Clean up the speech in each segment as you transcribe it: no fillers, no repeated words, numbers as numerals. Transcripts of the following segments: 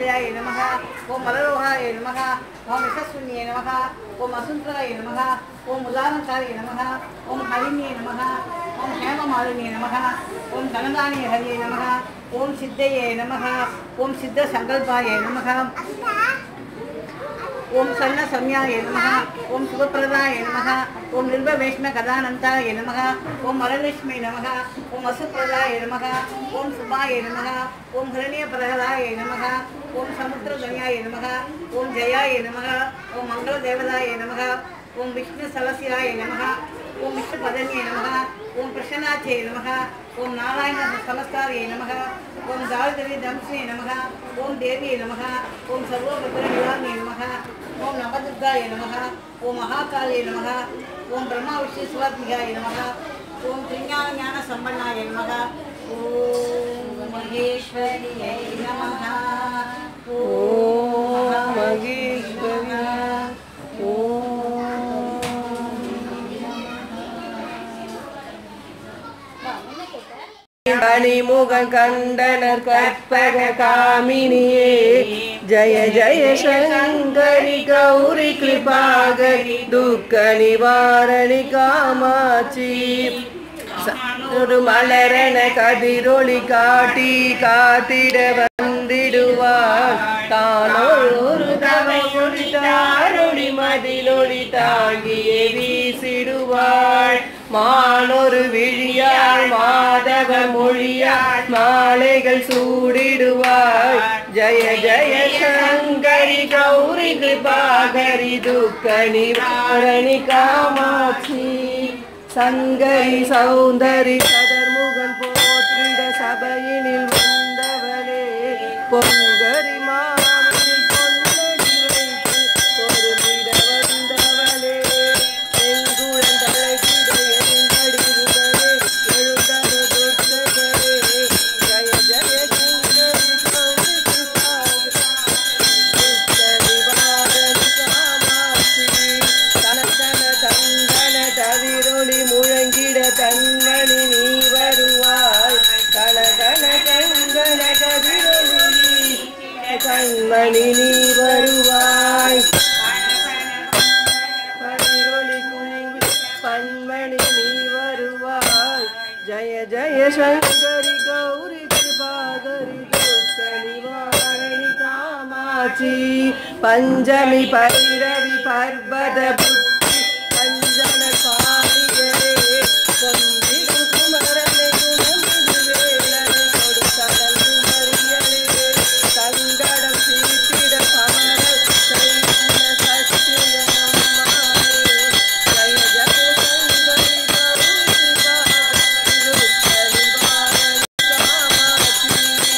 निलयाय नमः ओम मलरोहाय नमः ओम यशस्विन्ये नमः ओम असुंतराय नमः ओम उदानकाय नमः ओम हरिण्ये नमः ओम हेममालिन्ये नमः ओम धनदान्ये हरिये नमः ओम सिद्धये नमः ओम सिद्ध संकल्पाय नमः ओम सन्न सम्याय नमः ओम शुभप्रदाय नमः ओम निर्भवेश्म कदानन्ताय नमः ओम वरलक्ष्मी नमः ओम वसुप्रदाय नमः ओम शुभाय नमः ओम हिरण्यप्रहलाय नमः ओम समुद्रधन्याय नमः ओम जयाय नमः ओम मंगलदेवताय नमः ओम विष्णुसलस्याय नमः ओम विष्णुपदन्ये नमः ओम प्रसन्नाच्ये नमः ओम नारायण समस्तारे नमः ओम दारिद्र्य दंशे नमः ओम देवी नमः ओम सर्वभद्रनिवारणे नमः ओम नवदुर्गाय नमः ओम महाकाले नमः ओम ब्रह्मा विष्णु शिवात्मिकाय नमः ओम त्रिज्ञान ज्ञान संपन्नाय नमः ओम महेश्वर्यै नमः ओम महेश्वर्यै मणिमुगं कंडनर कर्पग कामिनिये जय जय शंकरी गौरी कृपागरी दुख निवारणी कामाची मलरण कदिरोळि काटी कातिड वंदिडुवार तानोरु तवमुडितारुडि मदिलोडि तांगिये वीसिडुवार मानोरु विழியார் माधव மொழியார் மாலைகள் சூடிடுவார் जय जय शंकरी गौरी कृपागरी दुख निवारणी कामाक्षी संगरी सौंदरी सदर्मुगन போற்றிட சபையினில் வந்தவளே பொங்கரி மாமணி பொன்னடி வைத்து பொருளிட வந்தவளே எங்குழன் தலைகிட எழுந்தடி முதலே எழுந்தரு துர்த்தகரே ஜய ஜய சங்கரி கௌரி நிவாரணி காமாட்சி தனதன தந்தன தவிரொளி முழங்கிட தன்மணி நீ வருவாய் கனகன கங்கன கதிரொளி கண்மணி நீ வருவாய் கதிரொளி கூவி பன்மணி நீ வருவாய் ஜய ஜய சங்கரி கௌரி கிருபாகரி துக்க நிவாரணி காமாட்சி பஞ்சமி பைரவி பர்வத புத்தி பஞ்சன பாணிகளே பொன்னிடும் குமரனை குணமிடுவேலனை கொடுத்தனல் குமரியலே சங்கடம் சீட்டிட சமர செய்குண சத்தியனம்மானே ஜய ஜய சங்கரி கௌரி கிருபாகரி துக்க நிவாரணி காமாட்சி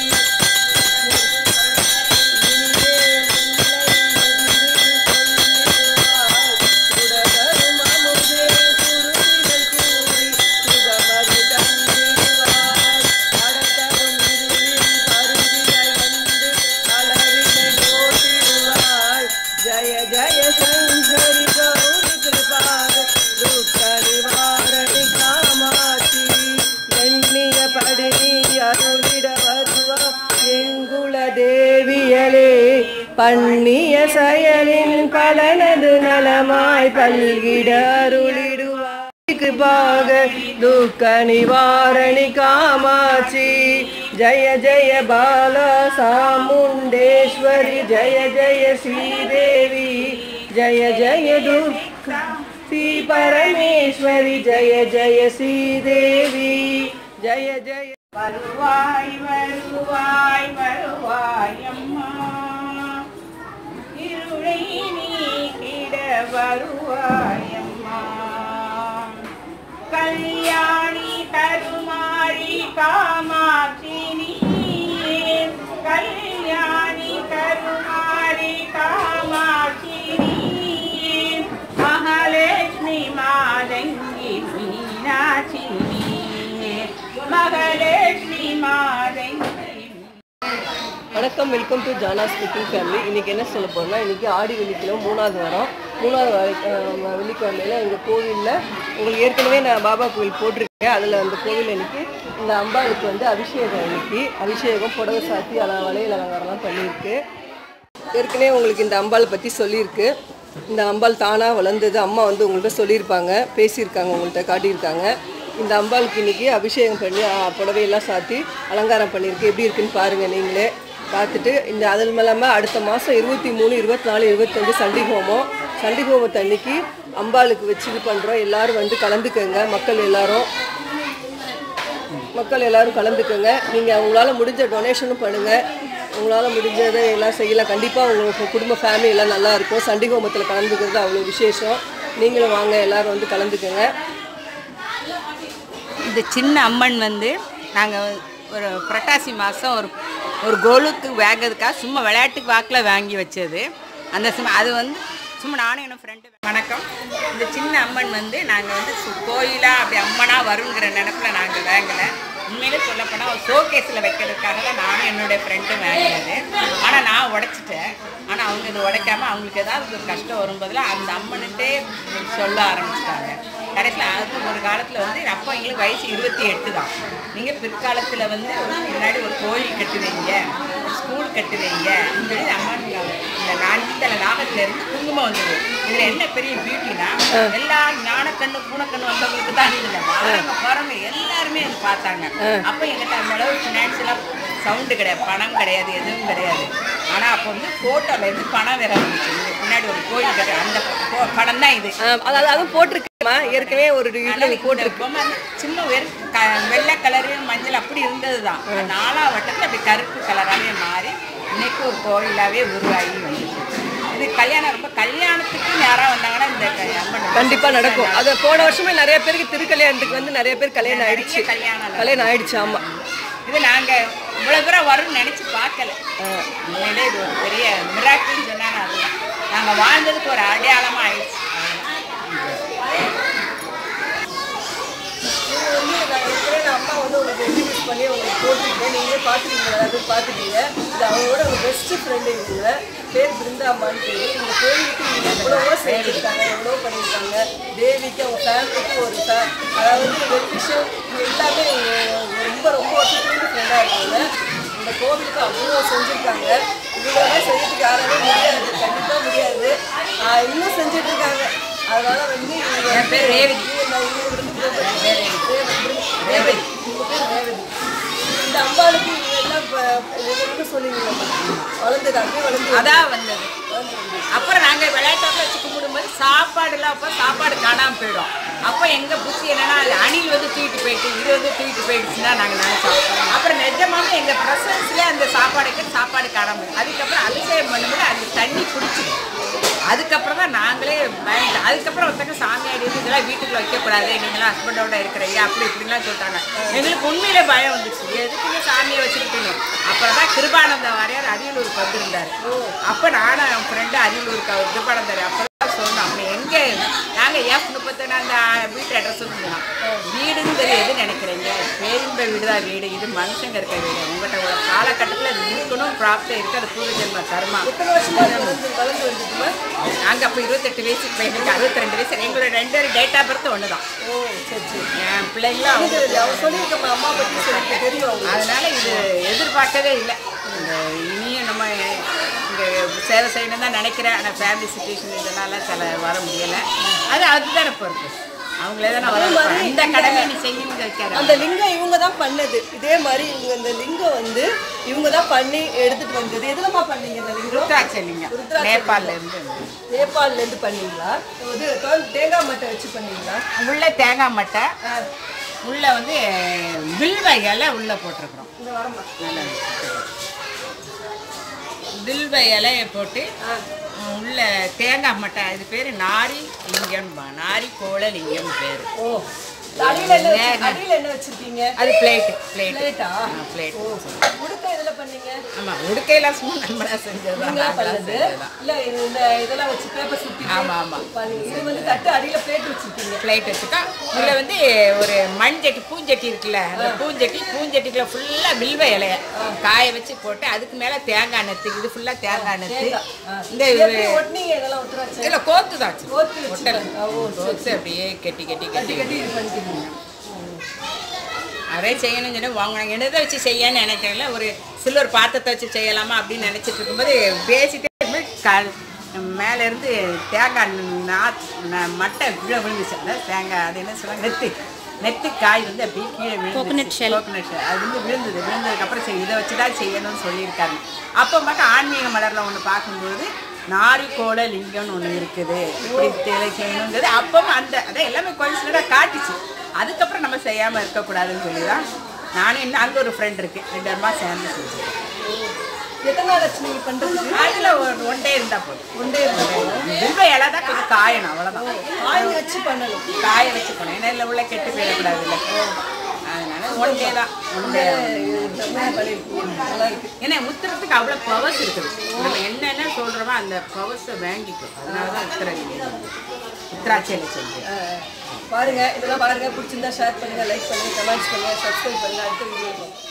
जय जय शंकरी गौरी कृपागरी दुख निवारणि कामाक्षी எண்ணிய படினி அருளிட வருவா எங்குள தேவியலே பண்ணிய செயலின் பலனது நலமாய் பல்கிட அருளிடுவாய் கிருபாகரி துக்க நிவாரணி காமாட்சி जय जय बाला सामुंडेश्वरी जय जय श्रीदेवी जय जय दुर्गा श्री परमेश्वरी जय जय श्रीदेवी जय जय வருவாய் வருவாய் வருவாய் அம்மா இருளை நீக்கிட வருவாய் அம்மா கல்யாணி கருமாரி காமாட்சி நீயே கல்யாணி கருமாரி காமாட்சி நீயே மகாலட்சுமி மாதங்கி மீனாட்சி நீயே மகாலட்சுமி மாதங்கி. வணக்கம், welcome to Jana's cooking family. இன்றைக்கி என்ன சொல்ல போகிறோம்னா, இன்றைக்கி ஆடி வெள்ளிக்கிழமை 3வது வாரம். 3வது வெள்ளிக்கிழமையில் எங்கள் கோவிலில் உங்களுக்கு ஏற்கனவே நான் பாபா கோவில் போட்டிருக்கேன். அதில் அந்த கோவிலில் இன்றைக்கி இந்த அம்பாளுக்கு வந்து அபிஷேகம் இன்னைக்கு அபிஷேகம் புடவை சாத்தி வளையல் அலங்காரம்லாம் பண்ணியிருக்கு. ஏற்கனவே உங்களுக்கு இந்த அம்பாளை பற்றி சொல்லியிருக்கு. இந்த அம்பாள் தானாக வளர்ந்தது அம்மா வந்து உங்கள்கிட்ட சொல்லியிருப்பாங்க, பேசியிருக்காங்க, உங்கள்கிட்ட காட்டியிருக்காங்க. இந்த அம்பாளுக்கு இன்றைக்கி அபிஷேகம் பண்ணி புடவையெல்லாம் சாத்தி அலங்காரம் பண்ணியிருக்கு. எப்படி இருக்குன்னு பாருங்கள் நீங்களே பார்த்துட்டு. இந்த அது இல்லாமல் அடுத்த மாதம் 23, 24, 25 சண்டி ஹோமத்தை அன்னைக்கு அம்பாளுக்கு வச்சு இது பண்ணுறோம். எல்லோரும் வந்து கலந்துக்கங்க. மக்கள் எல்லோரும் கலந்துக்கங்க. நீங்கள் உங்களால் முடிஞ்ச டொனேஷனும் பண்ணுங்கள். உங்களால் முடிஞ்சதை எல்லாம் செய்யலாம். கண்டிப்பாக உங்களுக்கு குடும்ப ஃபேமிலி எல்லாம் நல்லாயிருக்கும். சண்டி ஹோமத்தில் கலந்துக்கிறது அவ்வளோ விசேஷம். நீங்களும் வாங்க, எல்லோரும் வந்து கலந்துக்கங்க. இந்த சின்ன அம்மன் வந்து நாங்கள் ஒரு புரட்டாசி மாதம் ஒரு கோலுக்கு வாங்கிறதுக்காக சும்மா விளையாட்டுக்கு வாக்கில் வாங்கி வச்சது. அந்த அது வந்து சும்மா நானும் என்னோடய ஃப்ரெண்டு. வணக்கம். இந்த சின்ன அம்மன் வந்து நாங்கள் வந்து கோயிலாக அப்படி அம்மனாக வருங்கிற நினைப்பில் நாங்கள் வாங்கலை. உண்மையிலே சொல்லப்போனால் ஒரு ஷோகேஸில் வைக்கிறதுக்காக தான் நானும் என்னுடைய ஃப்ரெண்டும் வாங்கினது. ஆனால் நான் உடைச்சிட்டேன். ஆனால் அவங்க இது உடைக்காமல் அவங்களுக்கு ஏதாவது ஒரு கஷ்டம் வரும்போதில் அந்த அம்மன்கிட்டே சொல்ல ஆரம்பிச்சிட்டாங்க. கடைசியில் அது ஒரு காலத்தில் வந்து அப்போ எங்களுக்கு வயசு 28 தான். நீங்கள் பிற்காலத்தில் வந்து முன்னாடி ஒரு கோயில் கட்டுவீங்க, ஸ்கூல் கட்டுவீங்க சொல்லி அம்மன் இந்த நாகத்திலேருந்து குங்குமம் வந்தது. இதில் என்ன பெரிய பியூட்டினா எல்லா ஞானக்கண்ணு பூனைக்கண்ணு வந்தவங்களுக்கு தான் இல்லை, போகிறவங்க எல்லாருமே அது பார்த்தாங்க. அப்போ எங்கிட்ட அந்த அளவு ஃபினான்ஷியலாக சவுண்டு கிடையாது, பணம் கிடையாது, எதுவும் கிடையாது. ஆனால் அப்போ வந்து ஃபோட்டோலேருந்து பணம் வேற இருந்துச்சு. பின்னாடி ஒரு கோயில் கட்டு அந்த படம் தான் இது. அதாவது அதுவும் போட்டிருக்குமா ஏற்கனவே ஒரு போட்டிருக்கோம். சின்ன வெள்ளை கலரு மஞ்சள் அப்படி இருந்தது தான். 4ஆம் வட்டத்தில் அப்படி கருப்பு கலராகவே மாறி இன்னைக்கு ஒரு கோயிலாகவே உருவாகி வந்துச்சு. இது கல்யாணம் ரொம்ப கல்யாணத்துக்கு யாராக வந்தாங்கன்னா இந்த அம்மன் கண்டிப்பாக நடக்கும். அது போன வருஷமே நிறைய பேருக்கு திருக்கல்யாணத்துக்கு வந்து நிறைய பேர் கல்யாணம் ஆயிடுச்சு. கல்யாணம் ஆயிடுச்சு. ஆமாம். இது நாங்கள் இவ்வளோ தூரம் வரும்னு நினச்சி பார்க்கல. உண்மையிலே இது ஒரு பெரிய மிராக்கிள்னு சொன்னாங்க. அதுதான் நாங்கள் வாழ்ந்ததுக்கு ஒரு அடையாளமாக ஆயிடுச்சு. அம்மா வந்து உங்களுக்கு இன்ட்ரடியூஸ் பண்ணி உங்களுக்கு போட்டுருக்கேன். நீங்களே பார்த்துருக்கீங்க, நிறைய பேர் பார்த்துட்டீங்க. இது அவங்களோட ஒரு பெஸ்ட்டு ஃப்ரெண்டு. இவங்க பேர் பிருந்தாம்மான்னு பேர். இந்த கோயிலுக்கு நீங்கள் எவ்வளவோ செஞ்சுருக்காங்க, எவ்வளோ பண்ணியிருக்காங்க. தேவிக்கு அவங்க ஃபேமிலிக்கு ஒரு அதாவது வெல்விஷன் எல்லாமே ரொம்ப வருஷத்துலேருந்து ஃப்ரெண்டாக இருக்காங்க. இந்த கோவிலுக்கு அவ்வளோ செஞ்சுருக்காங்க. இவ்வளோதான் செய்யறதுக்கு யாராலும் முடியாது, கண்டிப்பாக முடியாது. இன்னும் செஞ்சிட்ருக்காங்க. அதனால வந்து என் பேர் ரேவதி. இந்த அம்பாளுக்கு எல்லாம் சொல்லிடுங்க. அதான் வந்தது. அப்புறம் நாங்கள் விளையாட்டாக வச்சு கும்பிடும்போது சாப்பாடுலாம் அப்போ சாப்பாடு காணாமல் போயிடும். அப்போ எங்கள் புத்தி என்னன்னா அது அணில் வந்து தூக்கிட்டு போயிட்டு இது வந்து தூக்கிட்டு போயிடுச்சுன்னா நாங்கள் நினச்சோம். அப்புறம் நிஜமாக எங்கள் ப்ரெசன்ஸ்லேயே அந்த சாப்பாடு காணாமல். அதுக்கப்புறம் அபிஷேகம் பண்ணும்போது அந்த தண்ணி குடிச்சிடும். அதுக்கப்புறம் தான் நாங்களே பயந்து. அதுக்கப்புறம் ஒருத்தங்க சாமியாடி இதெல்லாம் வீட்டுக்குள்ள வைக்கக்கூடாது, நீங்களாம் ஹஸ்பண்டோட இருக்கிறீங்க அப்படி இப்படிலாம் சொல்லிட்டாங்க. எங்களுக்கு உண்மையிலே பயம் வந்துச்சு, எதுக்குங்க சாமியை வச்சுக்கிட்டீங்க. அப்புறம் தான் கிருபானந்த வாரியார் அரியலூருக்கு வந்திருந்தார். அப்போ நானும் என் ஃப்ரெண்டு அரியலூருக்கு அவர் கிருபானந்தார் அப்போ தான் சொன்னோம். அப்படி எங்கே நாங்கள் F31 அந்த வீட்டு அட்ரஸ் சொன்னோம். வீடுன்னு தெரியும் எது நினைக்கிறீங்க, பேரின்ப வீடு தான் வீடு, இது மனுஷங்க இருக்க வீடு. உங்கள்கிட்ட ஒரு காலகட்டத்தில் அது இருக்கணும், ப்ராப்தம் இருக்குது, அது பூர்வ ஜென்ம கர்மா. நாங்கள் அப்போ 28 வயசுக்கு போயிட்டு 62 வயசு. எங்களோட 2 டேட் ஆஃப் பர்த் ஒன்று தான். என் பிள்ளைங்களும் அதனால இது எதிர்பார்க்கவே இல்லை. இனியும் நம்ம இங்கே சேவை செய்யணும் தான் நினைக்கிறேன். ஆனால் ஃபேமிலி சுச்சுவேஷன் இதனால சில வர முடியலை. அதுதானே பொறுப்பு. அவங்களே தான் வர இந்த கடமை நீ செய்யணும்னு வைக்கிறாங்க. அந்த லிங்கம் இவங்க தான் பண்ணது. இதே மாதிரி இவங்க இந்த லிங்கம் வந்து இவங்க தான் பண்ணி எடுத்துட்டு வந்தது. எதுலமா பண்ணீங்க இந்த லிங்கம்? ருத்ராட்ச லிங்கம். நேபாளிலேருந்து பண்ணீங்களா? இது தேங்காய் மட்டை வச்சு பண்ணீங்களா? உள்ள தேங்காய் மட்டை, உள்ள வந்து வில்வ இலை உள்ள போட்டிருக்கிறோம். வில்வ இலையை போட்டு உள்ள தேங்காய் மட்டை. இது பேர் நாரி லிங்கம், நாரி கோல லிங்கம் பேர். என்ன வச்சிருக்கீங்க? அது பிளேட். உடுக்கை இதுல பண்ணீங்க? ஆமா, உடுக்கையெல்லாம் சும்மா நம்மளா செஞ்சதுதான். இல்ல இந்த இதெல்லாம் வச்சு பேப்பர் சுத்தி. ஆமா. இது வந்து தட்டு அடியில பிளேட் வச்சிருக்கீங்க. பிளேட் வச்சுக்கா. இதுல வந்து ஒரு மண்சட்டி பூஞ்சட்டி இருக்குல்ல, அந்த பூஞ்சட்டிக்குள்ள ஃபுல்லா வில்வ இலைய காய வச்சு போட்டு அதுக்கு மேல தேங்காய் நெத்து. இது ஃபுல்லா தேங்காய் நெத்து. இந்த இதுல கோத்து தான் கோத்து அப்படியே கெட்டி இது பண்ணிக்கிறீங்க. நிறைய செய்யணும்னு சொல்லி வாங்கினாங்க. என்னதை வச்சு செய்யன்னு நினைக்கிறேன்ல, ஒரு சில்வர் பாத்திரத்தை வச்சு செய்யலாமா அப்படின்னு நினச்சிட்டு இருக்கும்போது பேசிட்டே மேலேருந்து தேங்காய் மட்டை கீழே விழுந்துச்சு. அதான் தேங்காய் அது என்ன சொல்லுவாங்க, நெத்து காய் வந்து அப்படியே கீழே கோகனட் ஷெல் அது வந்து விழுந்ததுக்கப்புறம் சரி இதை வச்சு தான் செய்யணும்னு சொல்லியிருக்காங்க. அப்போ மட்டும் ஆன்மீக மலரில் ஒன்று பார்க்கும்போது நாரிகோள லிங்கம்னு ஒன்று இருக்குது, இப்படி செய்யணுங்கிறது அப்பவும் அதான் எல்லாமே கோயின்சிடென்ட்டாக காட்டுச்சு. அதுக்கப்புறம் நம்ம செய்யாமல் இருக்கக்கூடாதுன்னு சொல்லி தான் நானும் இன்னும் அங்கே ஒரு ஃப்ரெண்ட் இருக்குது, 2 அம்மா சேர்ந்து செஞ்சேன். எத்தனை நாள் ஆச்சு நீங்கள் பண்ணுறது? அதில் ஒன் டே இருந்தால் போதும். ரொம்ப இலை தான் கொஞ்சம் காயணும், அவ்வளோதான். காய வச்சு பண்ணணும். காய வச்சு பண்ணணும், ஏன்னா இல்லை உள்ள கெட்டு போயிடக்கூடாது இல்லை. அதனால ஒன் டே தான். ஏன்னா முத்துறதுக்கு அவ்வளோ பவர்ஸ் இருக்குது. நம்ம என்னென்ன சொல்கிறோமோ அந்த பவர்ஸை வாங்கிக்கும். அதனால தான் உத்திராட்சியில் செஞ்சு பாருங்கள். இதெல்லாம் பாருங்கள், பிடிச்சிருந்தா ஷேர் பண்ணுங்கள், லைக் பண்ணுங்கள், கமெண்ட்ஸ் பண்ணுங்கள், சப்ஸ்கிரைப் பண்ணுங்கள். அடுத்த வீடியோ